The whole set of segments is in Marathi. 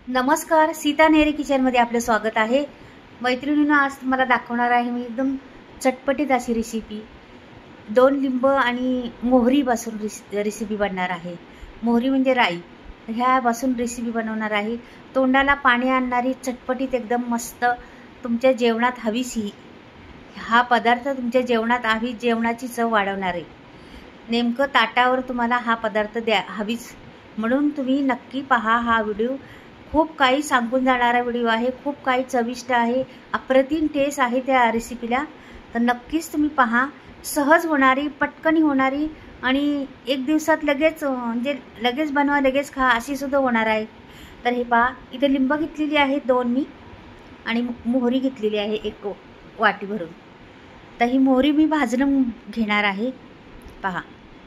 नमस्कार, सीता नेहरे किचनमध्ये आपलं स्वागत आहे. मैत्रिणींनो, आज तुम्हाला दाखवणार आहे मी एकदम चटपटीत अशी रेसिपी. 2 लिंब आणि मोहरीपासून रेसिपी बनणार आहे. मोहरी म्हणजे राई. ह्यापासून रेसिपी बनवणार आहे. तोंडाला पाणी आणणारी चटपटीत एकदम मस्त तुमच्या जेवणात हवीच हा पदार्थ तुमच्या जेवणात हवी, जेवणाची चव वाढवणार आहे. नेमकं ताटावर तुम्हाला हा पदार्थ हवीच, म्हणून तुम्ही नक्की पहा हा व्हिडिओ. खूप काही सांगून जाणारा व्हिडिओ आहे, खूप काही चविष्ट आहे, अप्रतिम टेस्ट आहे त्या रेसिपीला. तर नक्कीच तुम्ही पहा. सहज होणारी, पटकनी होणारी आणि एक दिवसात लगेच म्हणजे लगेच बनवा लगेच खा अशी सुद्धा होणार आहे. तर हे पहा, इथे लिंब घेतलेली आहे 2 मी आणि मोहरी घेतलेली आहे 1 वाटी भरून. तर ही मोहरी मी भाजून घेणार आहे. पहा,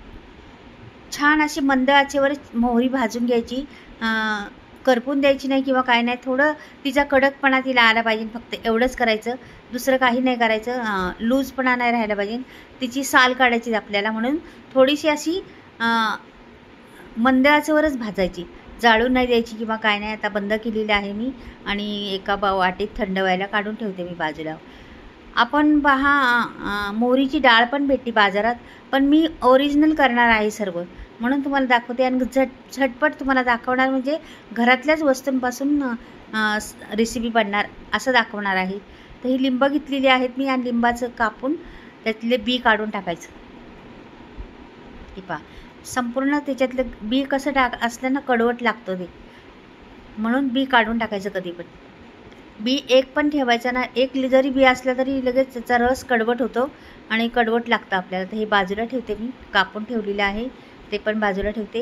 छान अशी मंद आचेवर मोहरी भाजून घ्यायची. करपून द्यायची नाही किंवा काय नाही. थोडं तिचा कडकपणा तिला आला पाहिजे, फक्त एवढंच करायचं. दुसरं काही नाही करायचं. लूजपणा नाही राहायला पाहिजे. तिची साल काढायची आपल्याला, म्हणून थोडीशी अशी मंद आचेवरच भाजायची, जाळून नाही द्यायची किंवा काय नाही. आता बंद केलेली आहे मी आणि एका वाटीत थंड व्हायला काढून ठेवते मी बाजूला. आपण पहा, मोहरीची डाळ पण भेटते बाजारात, पण मी ओरिजिनल करणार आहे सर्व, म्हणून तुम्हाला दाखवते. आणि झटपट तुम्हाला दाखवणार, म्हणजे घरातल्याच वस्तूंपासून रेसिपी बनणार असं दाखवणार आहे. तर ही लिंब घेतलेली आहेत मी, आणि लिंबाचं कापून त्यातले बी काढून टाकायचं. हे पहा, संपूर्ण त्याच्यातलं बी कसं असलं ना, कडवट लागतो ते, म्हणून बी काढून टाकायचं. कधी पण बी एक पण ठेवायचा ना. एक जरी बी असला तरी लगेच त्याचा रस कडवट होतो आणि कडवट लागतं आपल्याला. तर हे बाजूला ठेवते मी, कापून ठेवलेलं आहे ते पण बाजूला ठेवते.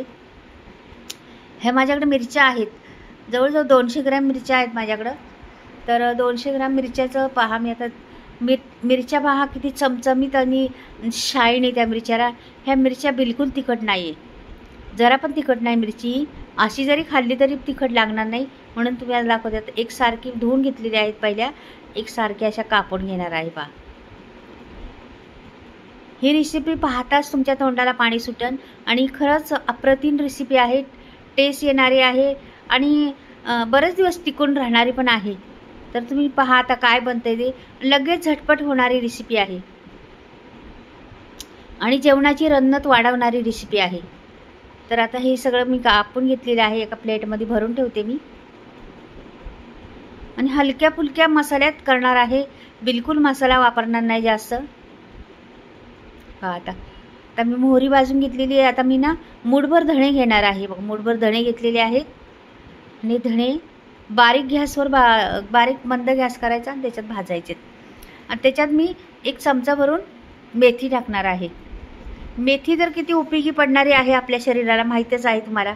हे माझ्याकडे मिरच्या आहेत, जवळजवळ 200 ग्रॅम मिरच्या आहेत माझ्याकडं. तर 200 ग्रॅम मिरच्याचं पहा, मी आता मिरच्या पहा किती चमचमीत आणि शाईन आहे त्या मिरच्याला. ह्या मिरच्या बिलकुल तिखट नाही आहे, जरा पण तिखट नाही मिरची. अशी जरी खाल्ली तरी तिखट लागणार नाही, म्हणून तुम्ही आज दाखवते. एकसारखी धुवून घेतलेली आहेत पहिल्या, एकसारखी अशा कापून घेणार आहे. पहा, ही रेसिपी पाहताच तुमच्या तोंडाला पाणी सुटन आणि खरंच अप्रतिम रेसिपी आहे. टेस्ट येणारी आहे आणि बरेच दिवस टिकून राहणारी पण आहे. तर तुम्ही पहा आता काय बनते ते. लगेच झटपट होणारी रेसिपी आहे आणि जेवणाची रंगत वाढवणारी रेसिपी आहे. तर आता हे सगळं मी कापून घेतलेलं आहे, एका प्लेटमध्ये भरून ठेवते मी. आणि हलक्या फुलक्या मसाल्यात करणार आहे, बिलकुल मसाला वापरणार नाही जास्त. आता मी मोहरी भाजून घेतलेली आहे. आता मी ना मूठभर धणे घेणार आहे. बघ, मूठभर धणे घेतलेले आहेत आणि धणे बारीक गॅसवर बारीक मंद गॅस करायचा आणि त्याच्यात भाजायचे. आणि त्याच्यात मी 1 चमचा भरून मेथी टाकणार आहे. मेथी तर किती उपयोगी पडणारी आहे आपल्या शरीराला, माहीतच आहे तुम्हाला.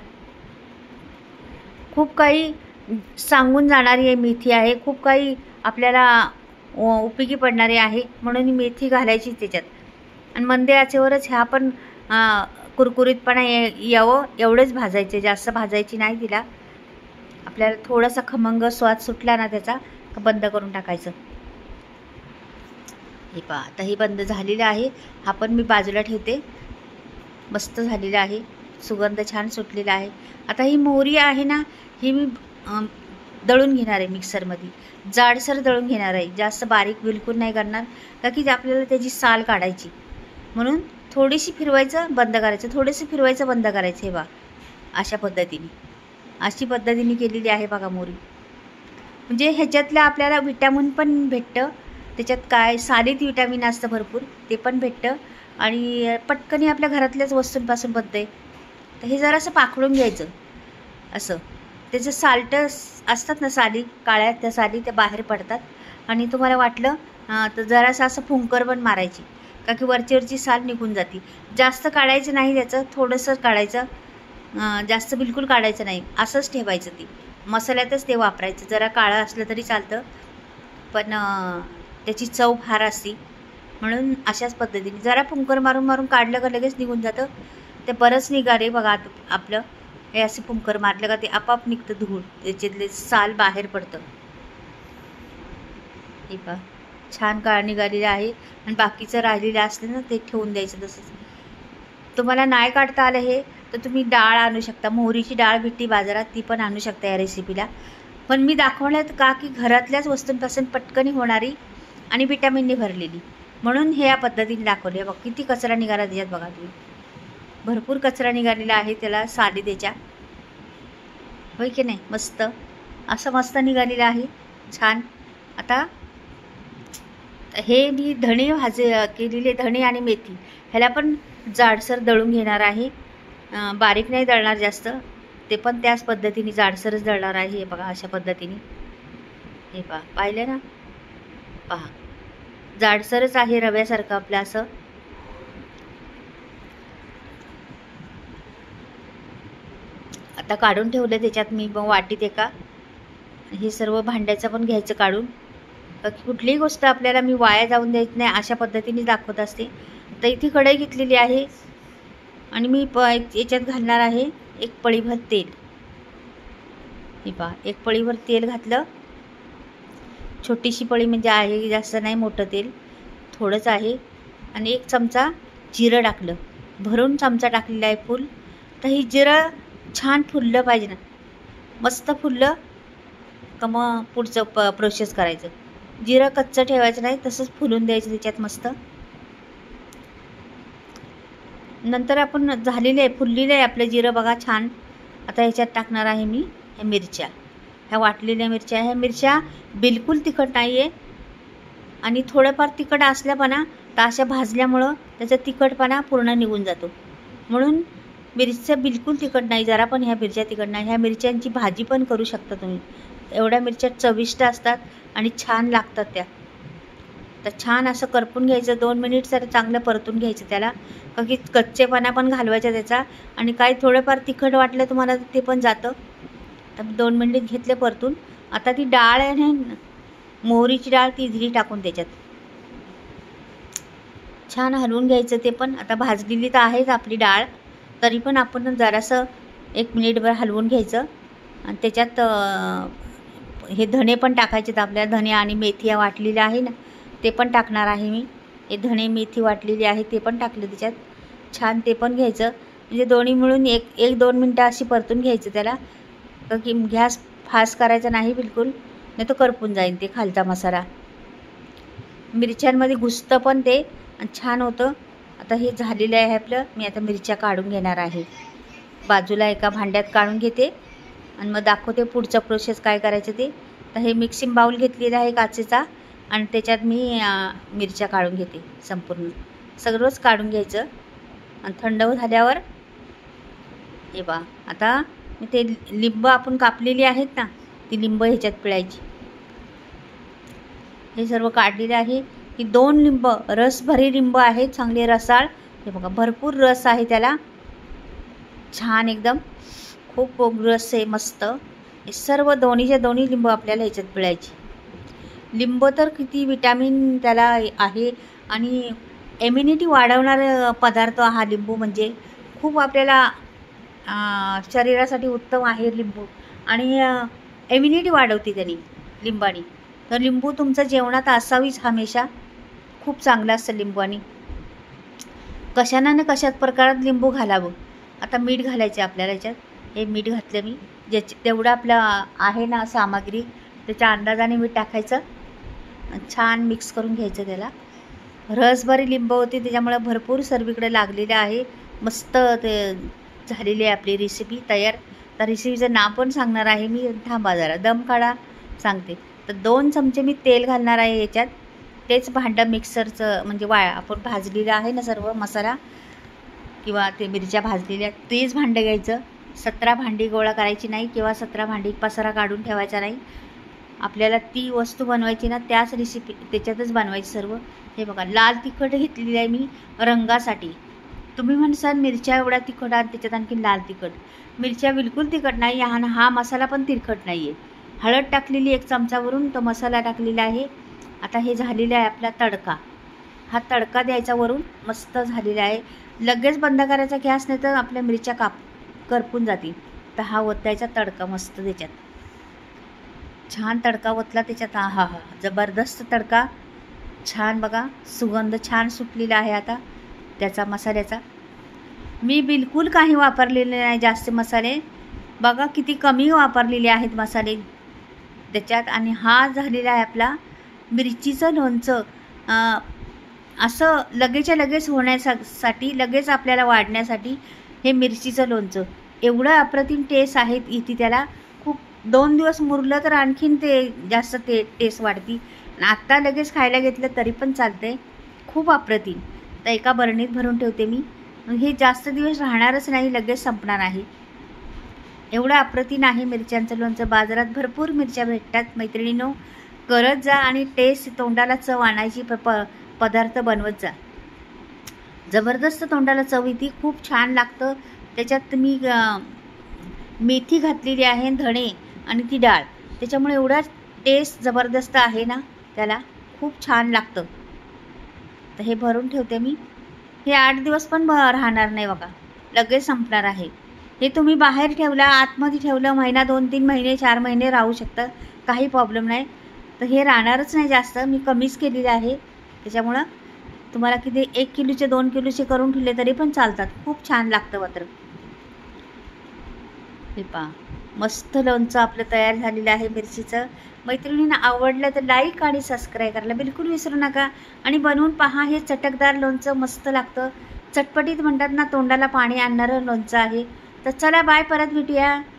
खूप काही सांगून जाणारी आहे मेथी आहे, खूप काही आपल्याला उपयोगी पडणारी आहे, म्हणून ही मेथी घालायची त्याच्यात. आणि मंद आचेवरच ह्या पण कुरकुरीतपणा यावं एवढंच भाजायचे, जास्त भाजायची नाही तिला. आपल्याला थोडासा खमंग स्वाद सुटला ना त्याचा, बंद करून टाकायचं. हे पहा, आता हे बंद झालेलं आहे. हा पण मी बाजूला ठेवते. मस्त झालेलं आहे, सुगंध छान सुटलेला आहे. आता ही मोहरी आहे ना, ही मी दळून घेणार आहे मिक्सरमध्ये. जाडसर दळून घेणार आहे, जास्त बारीक बिलकुल नाही करणार, का की आपल्याला त्याची साल काढायची. म्हणून थोडीशी फिरवायचं, बंद करायचं, थोडीशी फिरवायचं, बंद करायचं. हे बघा, अशा पद्धतीने केलेली आहे बघा मोहरी. म्हणजे ह्याच्यातलं आपल्याला विटॅमिन पण भेटतं. त्याच्यात काय सालीत विटॅमिन असतं भरपूर, ते पण भेटतं आणि पटकनी आपल्या घरातल्याच वस्तूंपासून बनतं. तर हे जरासं पाखडून घ्यायचं असं. त्याचं साल्ट असतात ना, साली काळ्या, त्या साली त्या बाहेर पडतात. आणि तुम्हाला वाटलं तर जरासं असं फुंकर पण मारायची, का की वरची साल निघून जाते. जास्त काढायचं नाही त्याचं, थोडंसं काढायचं, जास्त बिलकुल काढायचं नाही. असंच ठेवायचं, ती मसाल्यातच ते वापरायचं. जरा काळं असलं तरी चालतं, पण त्याची चव फार असते, म्हणून अशाच पद्धतीने जरा फुंकर मारून मारून काढलं का लगेच निघून जातं. ते बरंच निघाले बघा आपलं. हे असे फुंकर मारलं का ते आपाप निघतं धूळ, त्याच्यातले साल बाहेर पडतं. हे पहा, छान काळ निघालेलं आहे. आणि बाकीचं राहिलेलं असलं ना, ते ठेवून द्यायचं तसंच. तुम्हाला नाही काढता आलं हे, तर तुम्ही डाळ आणू शकता. मोहरीची डाळ भेटते बाजारात, ती पण आणू शकता या रेसिपीला. पण मी दाखवण्यात का की घरातल्याच वस्तूंपासून पटकन होणारी आणि विटॅमिनने भरलेली, म्हणून हे या पद्धतीने दाखवले. बघ किती कचरा निघाला त्याच्यात, बघा तुम्ही. भरपूर कचरा निघालेला आहे त्याला सालीदेच्या, होय की नाही. मस्त असं मस्त निघालेलं आहे, छान. आता हे मी धणे केलेले धणे आणि मेथी ह्याला पण जाडसर दळून घेणार आहे. बारीक नाही दळणार जास्त, ते पण त्याच पद्धतीने जाडसरच दळणार आहे. हे बघा अशा पद्धतीने, हे पहा, पाहिलं ना, पहा जाडसरच आहे रव्यासारखं आपलं असं. आता काढून ठेवलं त्याच्यात मी वाटीत एका. हे सर्व भांड्याचं पण घ्यायचं काढून. कुठलीही गोष्ट आपल्याला मी वाया जाऊन द्यायची नाही अशा पद्धतीने दाखवत असते. तर इथे कढई घेतलेली आहे आणि मी याच्यात घालणार आहे एक पळीभर तेल. हे पहा, एक पळीभर तेल घातलं. छोटीशी पळी म्हणजे आहे, जास्त नाही, मोठं तेल थोडंच आहे. आणि एक चमचा जिरं टाकलं, भरून चमचा टाकलेला आहे फुल. तर ही जिरं छान फुललं पाहिजे ना, मस्त फुललं का मग पुढचं प्रोसेस करायचं. जिरं कच्चं ठेवायचं नाही, तसंच फुलून द्यायचं त्याच्यात मस्त. नंतर आपण झालेलं आहे, फुललेलं आहे आपलं जिरं बघा छान. आता ह्याच्यात टाकणार आहे मी ह्या मिरच्या, ह्या वाटलेल्या मिरच्या. ह्या मिरच्या बिलकुल तिखट नाही आहे आणि थोडंफार तिखट असल्यापणा तर अशा भाजल्यामुळं त्याचा तिखटपणा पूर्ण निघून जातो. म्हणून मिरच्या बिलकुल तिखट नाही, जरा पण ह्या मिरच्या तिखट नाही. ह्या मिरच्यांची भाजी पण करू शकता तुम्ही. एवढ्या मिरच्या चविष्ट असतात आणि छान लागतात त्या. तर छान असं करपून घ्यायचं, 2 मिनिट जर चांगलं परतून घ्यायचं त्याला, कारण की कच्चेपणा पण घालवायचा त्याचा. आणि काही थोडंफार तिखट वाटलं तुम्हाला ते पण जातं. तर 2 मिनिट घेतले परतून. आता ती डाळ आहे ना, मोहरीची डाळ, ती इझिली टाकून त्याच्यात छान हलवून घ्यायचं ते पण. आता भाजलेली तर आहेच आपली डाळ, तरी पण आपण जरासं 1 मिनिटभर हलवून घ्यायचं. आणि त्याच्यात हे धणे पण टाकायचे. तर आपल्या धणे आणि मेथी वाटलेल्या आहे ना, ते पण टाकणार आहे मी. हे धणे मेथी वाटलेली आहे ते पण टाकलं त्याच्यात. छान ते पण घ्यायचं, म्हणजे दोन्ही मिळून 1-2 मिनटं अशी परतून घ्यायचं त्याला. की गॅस फास्ट करायचा नाही बिलकुल, नाही तर करपून जाईल ते खालचा मसाला. मिरच्यांमध्ये घुसतं पण ते आणि छान होतं. आता हे झालेलं आहे आपलं. मी आता मिरच्या काढून घेणार आहे, बाजूला एका भांड्यात काढून घेते आणि मग दाखवते पुढचं प्रोसेस काय करायचं ते. तर हे मिक्सिंग बाऊल घेतलेला आहे काचेचा आणि त्याच्यात मी मिरच्या काढून घेते. संपूर्ण सगळंच काढून घ्यायचं आणि थंड झाल्यावर हे बा. आता ते लिंब आपण कापलेली आहेत ना, ती लिंब ह्याच्यात पिळायची. हे सर्व काढलेले आहे. ही 2 लिंब, रसभरी लिंब आहेत, चांगले रसाळ. हे बघा भरपूर रस आहे त्याला, छान एकदम, खूप रस आहे मस्त. हे सर्व दोन्ही लिंब आपल्याला ह्याच्यात पिळायची. लिंब तर किती विटॅमिन त्याला आहे आणि इम्युनिटी वाढवणारा पदार्थ हा लिंबू. म्हणजे खूप आपल्याला शरीरासाठी उत्तम आहे लिंबू आणि इम्युनिटी वाढवते त्यांनी लिंबानी. तर लिंबू तुमचं जेवणात असावीच हमेशा, खूप चांगलं असतं लिंबू. आणि कशाना ना कशात प्रकारात लिंबू घालावं. आता मीठ घालायचं आपल्याला याच्यात. हे मीठ घातलं मी, तेवढं आपलं आहे ना सामग्री त्याच्या अंदाजाने मीठ टाकायचं. छान मिक्स करून घ्यायचं त्याला. रसभरी लिंब होती त्याच्यामुळे भरपूर सर्वीकडे लागलेलं आहे. मस्त ते झालेली आहे आपली रेसिपी तयार. तर रेसिपीचं नाव पण सांगणार आहे मी, थांबा जरा दम काढा सांगते. तर 2 चमचे मी तेल घालणार आहे याच्यात. तेच भांडं मिक्सरचं, म्हणजे आपण भाजलेलं आहे ना सर्व मसाला किंवा ते मिरच्या भाजलेल्या, तेच भांडं घ्यायचं. 17 भांडी गोळा करायची नाही किंवा 17 भांडी पसारा काढून ठेवायचा नाही. आपल्याला ती वस्तू बनवायची ना, त्याच रेसिपी त्याच्यातच बनवायची सर्व. हे बघा लाल तिखट घेतलेली आहे मी रंगासाठी. तुम्ही म्हणसाल मिरच्या एवढ्या तिखट आणि त्याच्यात आणखी लाल तिखट. मिरच्या बिलकुल तिखट नाही आणि हा मसाला पण तिखट नाही आहे. हळद टाकलेली 1 चमचावरून, तो मसाला टाकलेला आहे. आता हे झालेलं आहे आपला तडका. हा तडका द्यायचा वरून, मस्त झालेला आहे. लगेच बंद करायचा गॅस, नाही तर आपल्या मिरच्या करपून जातील. तर हा ओतायचा तडका मस्त त्याच्यात. छान तडका ओतला त्याच्यात. हा जबरदस्त तडका, छान बघा सुगंध छान सुटलेला आहे आता त्याचा मसाल्याचा. मी बिलकुल काही वापरलेले नाही जास्त मसाले. बघा किती कमी वापरलेले आहेत मसाले त्याच्यात. आणि हा झालेला आहे आपला मिरचीचं लोणचं. असं लगेचच्या लगेच होण्यासाठी, लगेच आपल्याला वाढण्यासाठी हे मिरचीचं लोणचं एवढं अप्रतिम टेस्ट आहे इथे. त्याला खूप 2 दिवस मुरलं तर आणखीन ते जास्त टेस्ट वाढती. आणि आत्ता लगेच खायला घेतलं तरी पण चालतंय. खूप अप्रतिम. तर एका बरणीत भरून ठेवते मी. हे जास्त दिवस राहणारच नाही, लगेच संपणार आहे. एवढं अप्रतिम आहे मिरच्यांचं लोणचं. बाजारात भरपूर मिरच्या भेटतात मैत्रिणींनो. करत जा आणि टेस्ट, तोंडाला चव आणायची पदार्थ बनवत जा. जबरदस्त तोंडाला चव येते, खूप छान लागतं. त्याच्यात मी मेथी घातलेली आहे, धणे आणि ती डाळ, त्याच्यामुळे एवढा टेस्ट जबरदस्त आहे ना त्याला, खूप छान लागतं. तर हे भरून ठेवते मी. हे 8 दिवस पण राहणार नाही बघा, लगेच संपणार आहे. हे तुम्ही बाहेर ठेवला, आतमध्ये ठेवलं, महिना 2-3 महिने 4 महिने राहू शकतं, काही प्रॉब्लेम नाही. तर हे राहणारच नाही जास्त, मी कमीच केलेलं आहे. त्याच्यामुळं तुम्हाला किती 1 किलोचे 2 किलोचे करून ठेवले तरी पण चालतात. खूप छान लागतं मात्र. हे पहा, मस्त लोणचं आपलं तयार झालेलं आहे मिरचीचं. मैत्रिणींना आवडलं तर लाईक आणि सबस्क्राईब करायला बिलकुल विसरू नका. आणि बनवून पहा, हे चटकदार लोणचं मस्त लागतं. चटपटीत म्हणतात ना, तोंडाला पाणी आणणारं लोणचं आहे. तर चला बाय, परत भेटूया.